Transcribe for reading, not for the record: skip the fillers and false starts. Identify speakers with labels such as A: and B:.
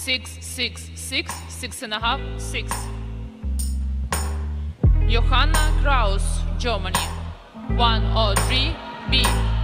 A: 6, 6, 6, 6.5, 6. Johanna, KRAUSS Germany. 103, B.